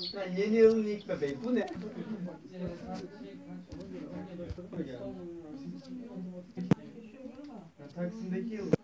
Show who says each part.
Speaker 1: Lan yeni yılın ilk bebeği. Bu ne? Ya, Taksim'deki yıl.